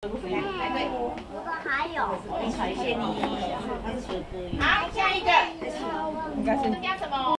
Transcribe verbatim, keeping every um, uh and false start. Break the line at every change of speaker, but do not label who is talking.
来对，
我的还有，
谢谢你。好，下一个。应该是叫什么？